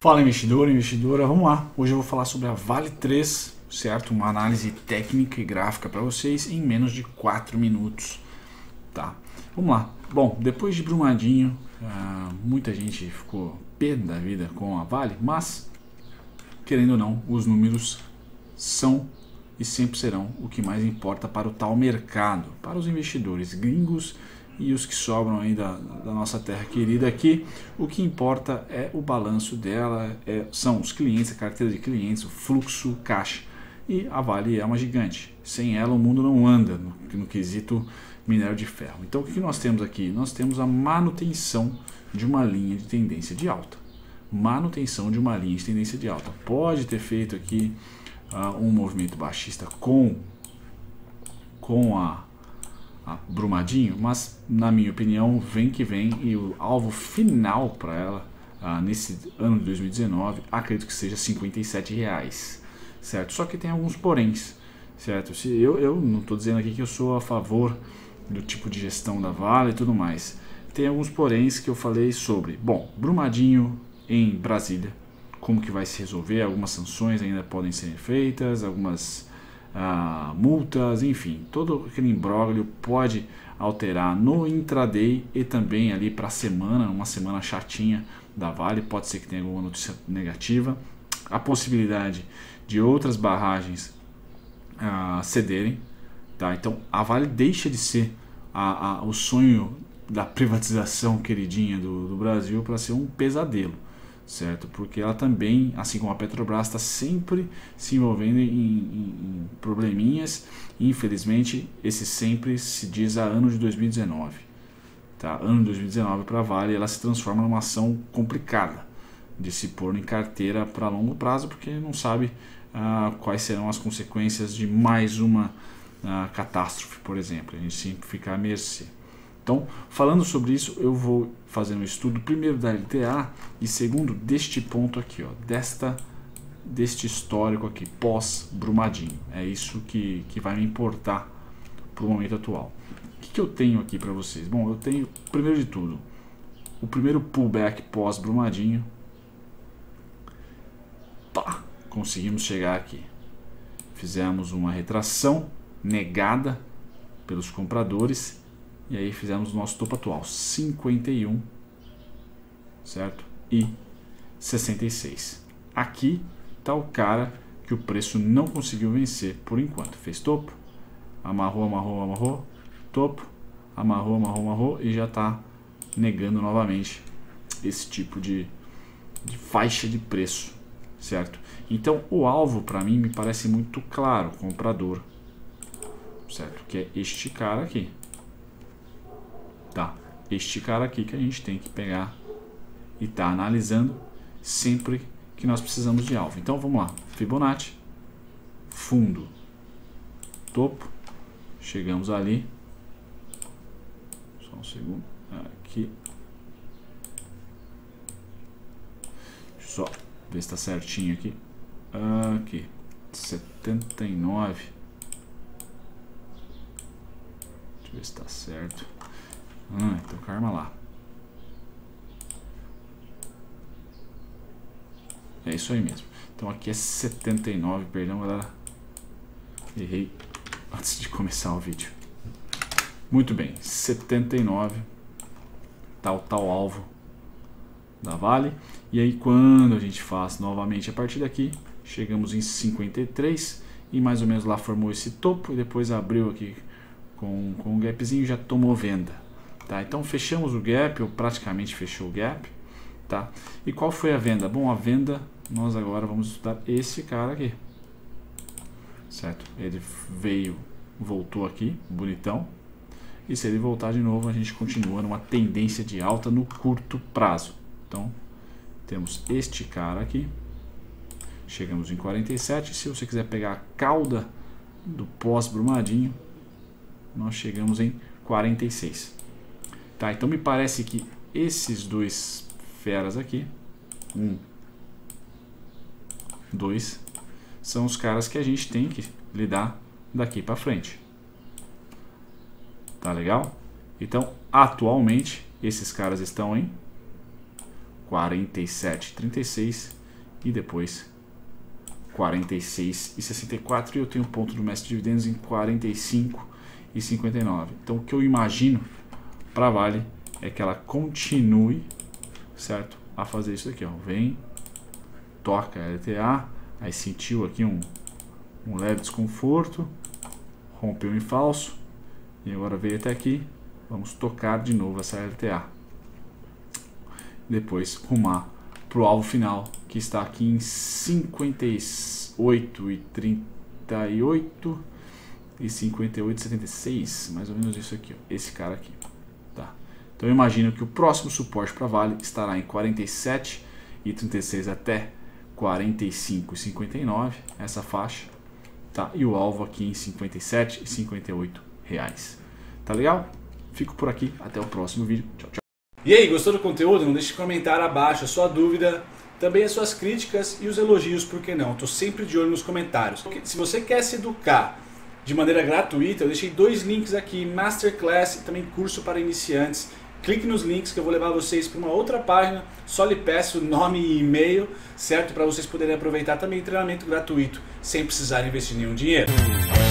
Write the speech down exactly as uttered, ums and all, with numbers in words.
Fala investidor, investidora, vamos lá. Hoje eu vou falar sobre a Vale três, certo? Uma análise técnica e gráfica para vocês em menos de quatro minutos, tá? Vamos lá. Bom, depois de Brumadinho, uh, muita gente ficou pé da vida com a Vale, mas, querendo ou não, os números são e sempre serão o que mais importa para o tal mercado, para os investidores gringos e os que sobram aí da, da nossa terra querida aqui. O que importa é o balanço dela, é, são os clientes, a carteira de clientes, o fluxo, caixa. E a Vale é uma gigante. Sem ela o mundo não anda no, no quesito minério de ferro. Então o que nós temos aqui? Nós temos a manutenção de uma linha de tendência de alta. Manutenção de uma linha de tendência de alta. Pode ter feito aqui uh, um movimento baixista com, com a A Brumadinho, mas na minha opinião vem que vem, e o alvo final para ela ah, nesse ano de dois mil e dezenove acredito que seja cinquenta e sete reais, certo? Só que tem alguns poréns, certo? Se eu, eu não estou dizendo aqui que eu sou a favor do tipo de gestão da Vale e tudo mais, tem alguns poréns que eu falei sobre. Bom, Brumadinho em Brasília, como que vai se resolver? Algumas sanções ainda podem ser feitas, algumas Ah, multas, enfim, todo aquele imbróglio pode alterar no intraday e também ali para a semana, uma semana chatinha da Vale, pode ser que tenha alguma notícia negativa, a possibilidade de outras barragens ah, cederem, tá? Então a Vale deixa de ser a, a, o sonho da privatização queridinha do, do Brasil para ser um pesadelo, certo? Porque ela também, assim como a Petrobras, está sempre se envolvendo em, em, em probleminhas, e infelizmente esse sempre se diz a ano de dois mil e dezenove, tá? Ano de dois mil e dezenove para a Vale, ela se transforma numa ação complicada de se pôr em carteira para longo prazo, porque não sabe ah, quais serão as consequências de mais uma ah, catástrofe, por exemplo. A gente sempre fica à mercê. Então, falando sobre isso, eu vou fazer um estudo primeiro da L T A e segundo deste ponto aqui, ó, desta, deste histórico aqui, pós-Brumadinho. É isso que, que vai me importar para o momento atual. O que, que eu tenho aqui para vocês? Bom, eu tenho, primeiro de tudo, o primeiro pullback pós-Brumadinho. Pá, conseguimos chegar aqui. Fizemos uma retração negada pelos compradores. E aí fizemos o nosso topo atual, cinquenta e um, certo? E sessenta e seis. Aqui está o cara que o preço não conseguiu vencer por enquanto. Fez topo, amarrou, amarrou, amarrou, topo, amarrou, amarrou, amarrou e já está negando novamente esse tipo de, de faixa de preço, certo? Então o alvo para mim me parece muito claro, comprador, certo? Que é este cara aqui. Tá, este cara aqui que a gente tem que pegar e tá analisando sempre que nós precisamos de alvo. Então vamos lá, Fibonacci, fundo, topo, chegamos ali, só um segundo, aqui, deixa eu só ver se tá certinho aqui, aqui, setenta e nove, deixa eu ver se tá certo. Ah, então calma lá. É isso aí mesmo. Então aqui é setenta e nove, perdão galera. Errei antes de começar o vídeo. Muito bem, setenta e nove. Tá o tal alvo da Vale. E aí quando a gente faz novamente a partir daqui, chegamos em cinquenta e três. E mais ou menos lá formou esse topo. E depois abriu aqui com, com um gapzinho e já tomou venda. Tá, então fechamos o gap, ou praticamente fechou o gap, tá? E qual foi a venda? Bom, a venda, nós agora vamos estudar esse cara aqui, certo? Ele veio, voltou aqui, bonitão, e se ele voltar de novo, a gente continua numa tendência de alta no curto prazo. Então, temos este cara aqui, chegamos em quarenta e sete, se você quiser pegar a cauda do pós-Brumadinho, nós chegamos em quarenta e seis. Tá, então me parece que esses dois feras aqui, um, dois, são os caras que a gente tem que lidar daqui para frente. Tá legal? Então, atualmente, esses caras estão em quarenta e sete e trinta e seis e depois quarenta e seis e sessenta e quatro, e eu tenho ponto do mestre de dividendos em quarenta e cinco e cinquenta e nove. Então o que eu imagino para a Vale é que ela continue, certo, a fazer isso aqui, ó. Vem, toca a L T A, aí sentiu aqui um, um leve desconforto, rompeu em falso e agora veio até aqui. Vamos tocar de novo essa L T A, depois rumar para o alvo final, que está aqui em cinquenta e oito e trinta e oito e cinquenta e oito e setenta e seis, mais ou menos isso aqui, ó, esse cara aqui, tá? Então eu imagino que o próximo suporte para Vale estará em quarenta e sete e trinta e seis até quarenta e cinco e cinquenta e nove, essa faixa, tá? E o alvo aqui em cinquenta e sete e cinquenta e oito reais. Tá legal? Fico por aqui, até o próximo vídeo. Tchau, tchau. E aí, gostou do conteúdo? Não deixe de comentar abaixo a sua dúvida, também as suas críticas e os elogios, por que não? Estou sempre de olho nos comentários. Se você quer se educar de maneira gratuita, eu deixei dois links aqui, Masterclass e também curso para iniciantes. Clique nos links que eu vou levar vocês para uma outra página, só lhe peço nome e e-mail, certo? Para vocês poderem aproveitar também treinamento gratuito, sem precisar investir nenhum dinheiro.